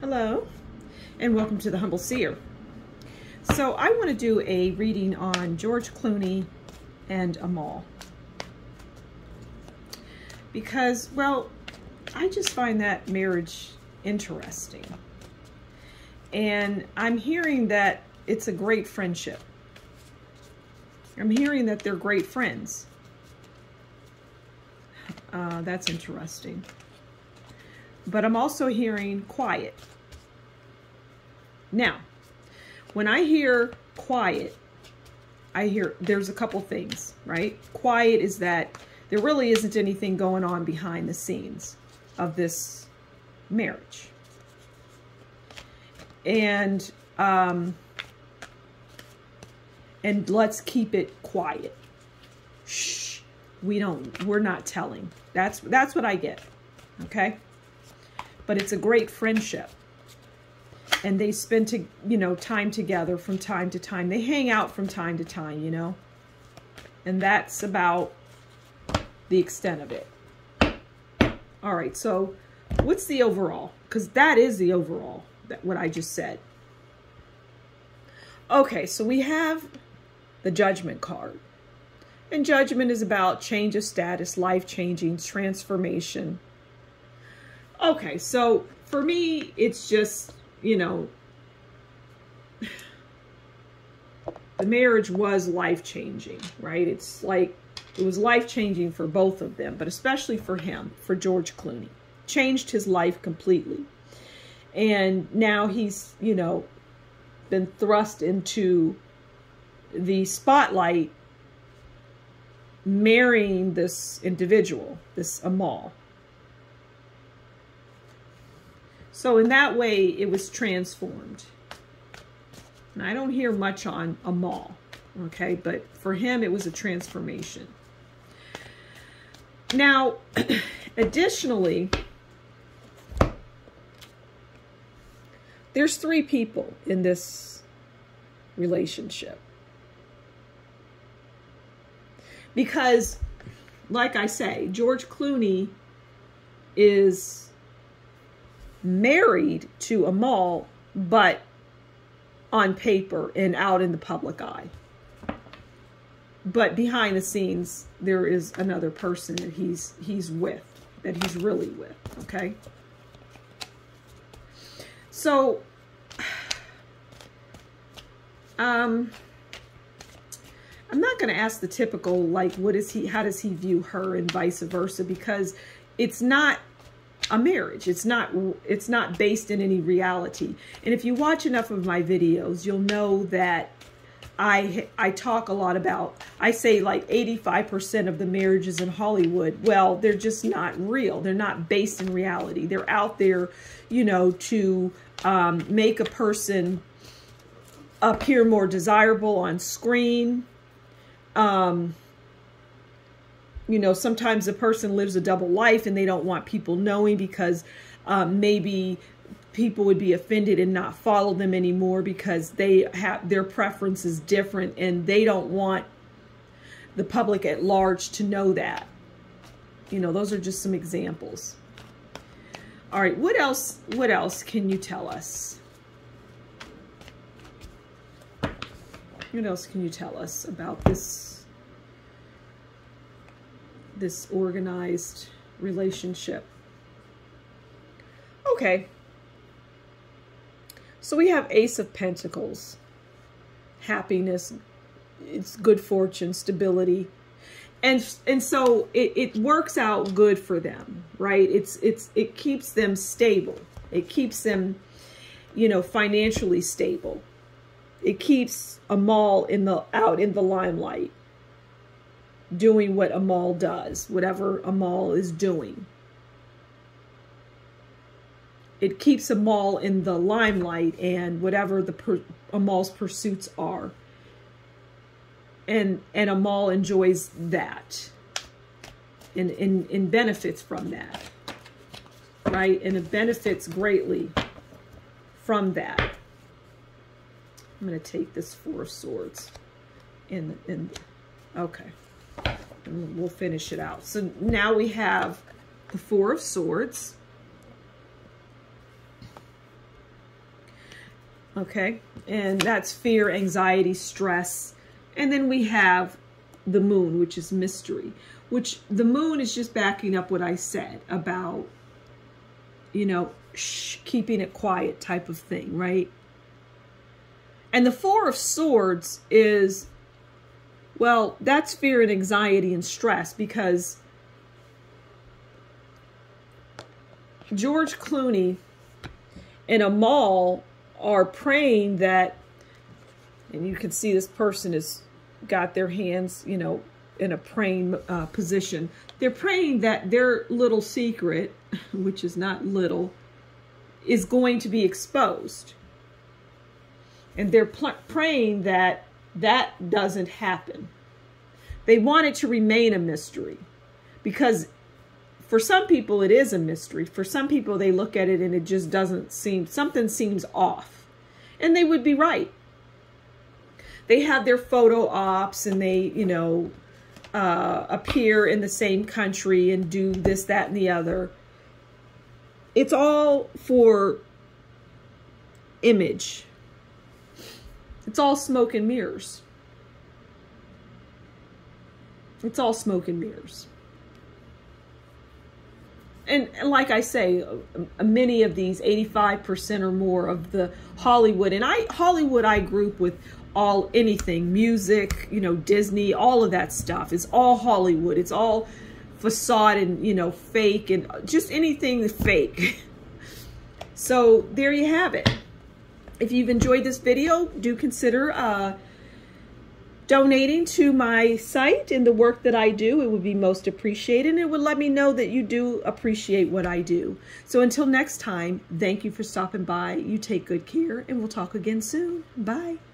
Hello, and welcome to the Humble Seer. So I want to do a reading on George Clooney and Amal. Because, well, I just find that marriage interesting. And I'm hearing that it's a great friendship. I'm hearing that they're great friends. That's interesting. But I'm also hearing quiet. Now, when I hear quiet, I hear there's a couple things, right? Quiet is that there really isn't anything going on behind the scenes of this marriage. And let's keep it quiet. Shh. We're not telling. That's what I get. Okay? But it's a great friendship. And they spend time together from time to time. They hang out from time to time, And that's about the extent of it. All right, so what's the overall? Because that is the overall, what I just said. Okay, so we have the Judgment card. And Judgment is about change of status, life-changing, transformation. Okay, so for me, it's just, the marriage was life-changing, right? It's like, it was life-changing for both of them, but especially for him, for George Clooney. Changed his life completely. And now he's, been thrust into the spotlight marrying this individual, this Amal. So in that way, it was transformed. And I don't hear much on Amal, okay? But for him, it was a transformation. Now, additionally, there's 3 people in this relationship. Because, like I say, George Clooney is married to Amal, but on paper and out in the public eye. But behind the scenes, there is another person that he's with, that he's really with, okay? So, I'm not going to ask the typical, like, how does he view her and vice versa, because it's not a marriage. It's not based in any reality. And if you watch enough of my videos, you'll know that I talk a lot about, I say like 85% of the marriages in Hollywood, well, they're just not real. They're not based in reality. They're out there, to make a person appear more desirable on screen. Sometimes a person lives a double life and they don't want people knowing because maybe people would be offended and not follow them anymore because they have their preferences different and they don't want the public at large to know that. Those are just some examples. All right, what else can you tell us? What else can you tell us about this organized relationship? Okay. So we have Ace of Pentacles. Happiness, it's good fortune, stability. And so it works out good for them, right? It keeps them stable. It keeps them, financially stable. It keeps Amal out in the limelight, doing what Amal does, whatever Amal is doing. It keeps Amal in the limelight and whatever Amal's pursuits are. And Amal enjoys that and benefits from that, right? And it benefits greatly from that. I'm going to take this 4 of Swords okay. And we'll finish it out. So now we have the 4 of Swords. Okay, and that's fear, anxiety, stress. And then we have the moon, which is mystery, which the moon is just backing up what I said about, you know, keeping it quiet type of thing, right? And the Four of Swords is, well, that's fear and anxiety and stress, because George Clooney and Amal are praying that, and you can see this person has got their hands, you know, in a praying position. They're praying that their little secret, which is not little, is going to be exposed. And they're praying that that doesn't happen. They want it to remain a mystery, because for some people it is a mystery. For some people, they look at it and it just doesn't seem, something seems off. And they would be right. They have their photo ops and they, you know, appear in the same country and do this, that, and the other. It's all for image. It's all smoke and mirrors. It's all smoke and mirrors. And like I say, many of these, 85% or more of the Hollywood, and Hollywood I group with anything, music, you know, Disney, all of that stuff. It's all Hollywood. It's all facade and, you know, fake, and just anything fake. So there you have it. If you've enjoyed this video, do consider donating to my site and the work that I do. It would be most appreciated, and it would let me know that you do appreciate what I do. So until next time, thank you for stopping by. You take good care, and we'll talk again soon. Bye.